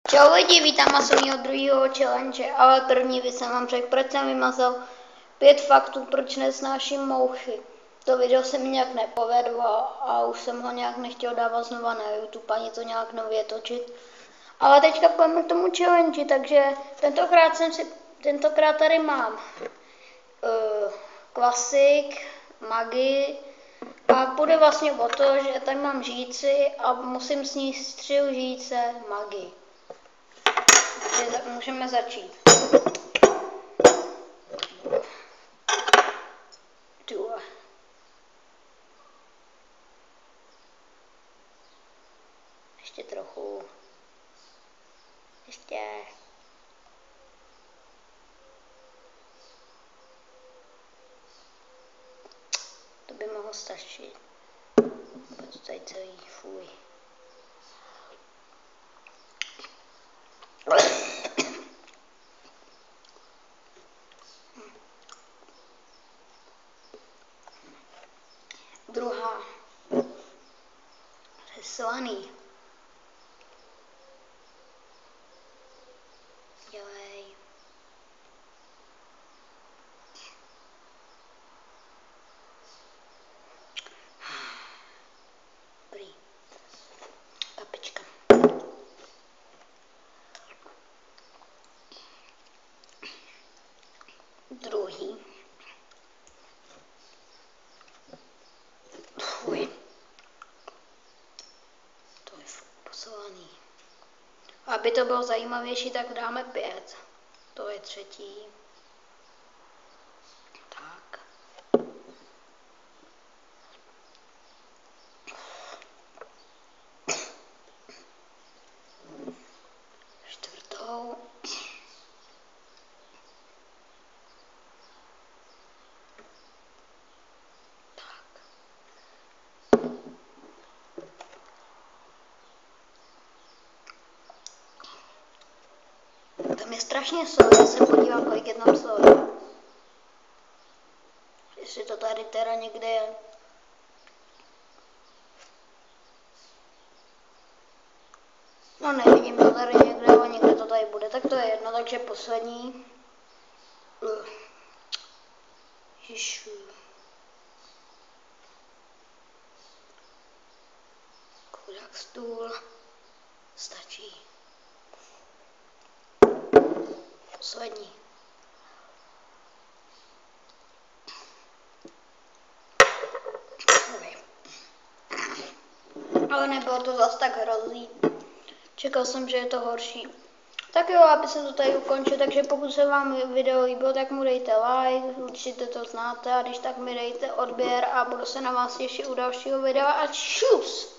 Čau lidi, vítám vás u mého druhého challenge, ale první bych jsem vám řekl, proč jsem vymazal 5 faktů, proč nesnáším mouchy. To video se mi nějak nepovedlo a už jsem ho nějak nechtěl dávat znova na YouTube, ani to nějak nově točit. Ale teďka půjdeme k tomu challenge, takže tentokrát tady mám klasik, magii a půjde vlastně o to, že tady mám žíci a musím sníst 3 žíce magii. Takže můžeme začít. Tyhle. Ještě trochu. Ještě. To by mohlo stačit. Pojď tady celý, fuj. Druhá. Slaný. Dělej. Dobrý. Kapička. Druhý. Fuj. To je poslaný. Aby to bylo zajímavější, tak dáme 5. To je třetí. Tak. Čtvrtou. Tak. Tam je strašně sol, já se podívám, kolik je tam soli. Jestli to tady teda někde je. No nevidím to tady někde, ale někde to tady bude, tak to je jedno, takže poslední. Ježišu. Chudák stůl. Stačí. Poslední. Ale nebylo to zas tak hrozný. Čekal jsem, že je to horší. Tak jo, aby se to tady ukončil, takže pokud se vám video líbilo, tak mu dejte like, určitě to znáte a když tak mi dejte odběr a budu se na vás těšit u dalšího videa a čus!